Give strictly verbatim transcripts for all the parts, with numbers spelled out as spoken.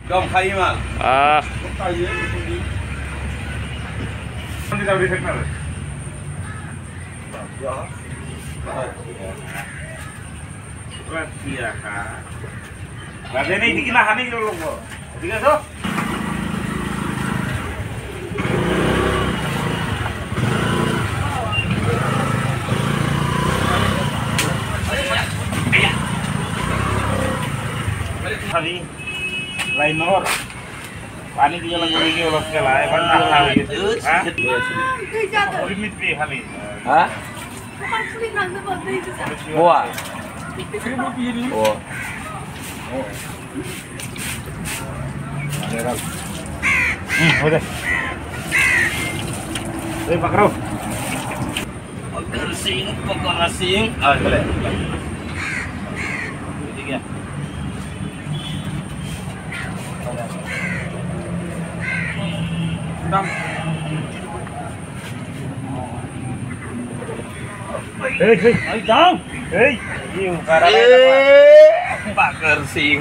दंखायोमा Ah. दंखायो nanti tahu di segmen ya kak berarti ini dikinahan ini dulu kok tiga so hari lain nomor पानी की जलन गुड़ी की उलट के लाए बन ना gitu हाँ limit भी kali Hah? Wah. Oh. Hmm, udah. Eh, Pak Kro. Pagar sing, pagar sing. Ah, boleh. Tiga. Dam Hei, hei, ayo dong. Hei, iyo karena Pagar sing.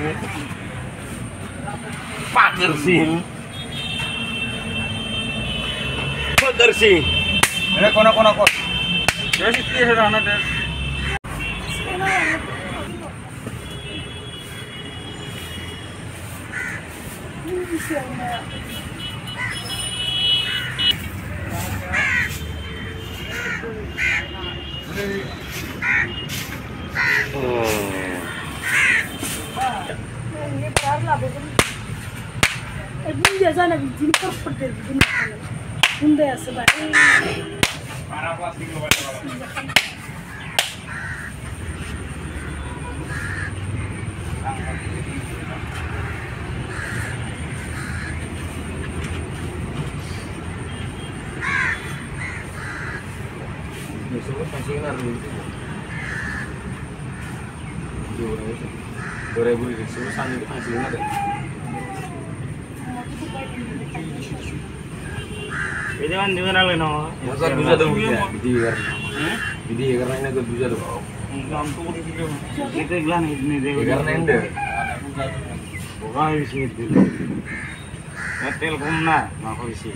Pagar sing. Pagar sing. ini kono kono kok ya sih dia sudah ada biasa nabi jin korpete jin bunda ya sebab para plastik lo Besok masih ngaruh itu. Dua ribu itu susah itu masih ada. ini kan juga nalih no. Masa bisa dong bisa. Jadi karena. Jadi karena ini agak bisa dong. Gampang itu. Itu bilang ini deh. Karena ende. Bukan isi itu. Hotel kumna, mau isi.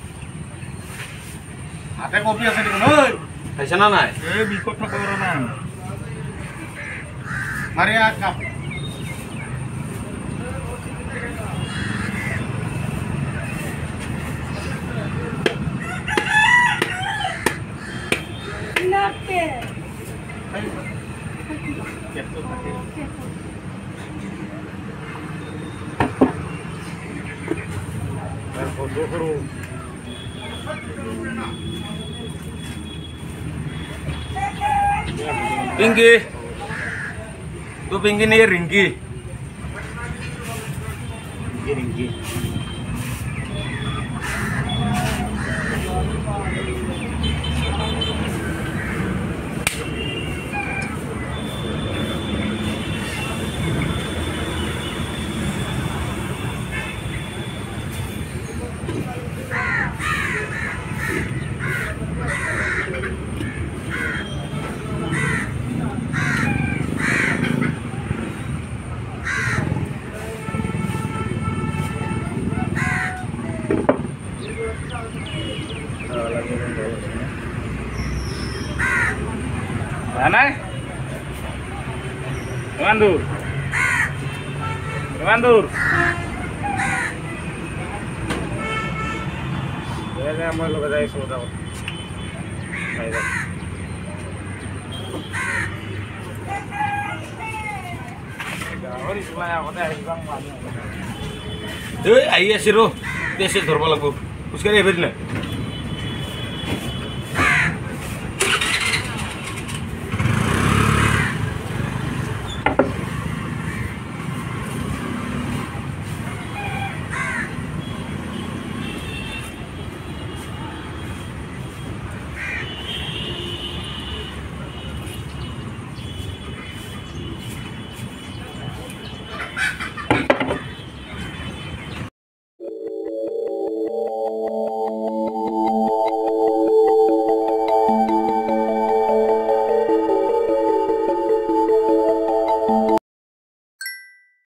ada kopi yang sedih oi Hai sana naik. eh bikot nak orang mari akap kenapa Tinggi. Tuh tinggi nih ringgi. Ringgi. Mana? Mandur. Mandur. Ya, ya, mau lo kerja isu dah. Ayo. Gawari sebelah aku teh bang lagi. Eh, ayo sih roh. Dia sih dorong lagu. Terus kali apa